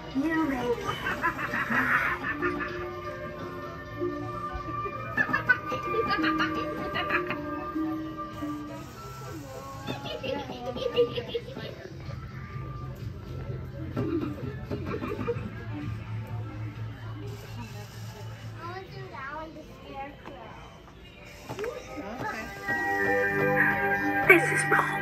You make This is wrong.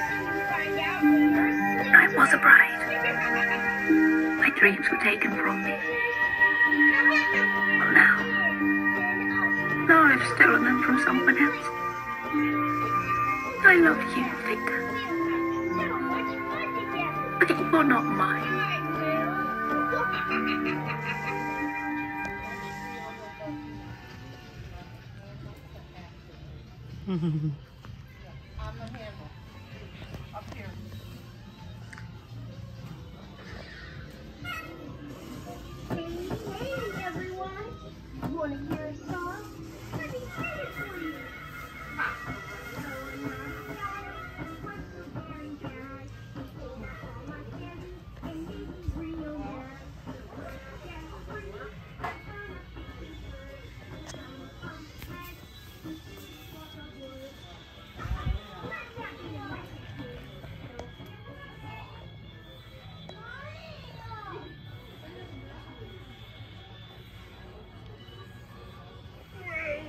I was a bride. My dreams were taken from me. Well, now I've stolen them from someone else. I love you, Victor. But you're not mine. Hey, everyone. You want to hear a song? Let me sing it for you.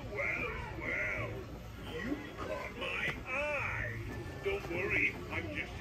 Well, you caught my eye. Don't worry, I'm just